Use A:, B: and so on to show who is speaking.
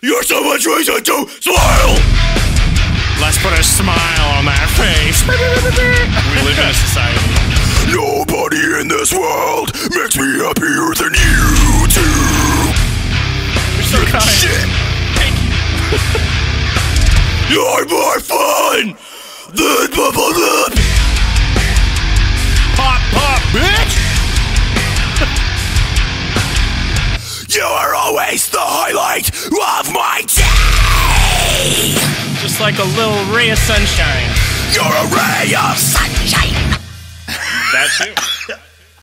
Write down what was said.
A: You're so much reason to smile!
B: Let's put a smile on that face. We live in a society.
A: Nobody in this world makes me happier than you two!
B: You're so kind.
A: Shit!
B: Thank you.
A: You're more fun than bubble up!
B: Pop, pop, bitch!
A: You are always the highlight of my day!
B: Just like a little ray of sunshine.
A: You're a ray of sunshine!
B: That too.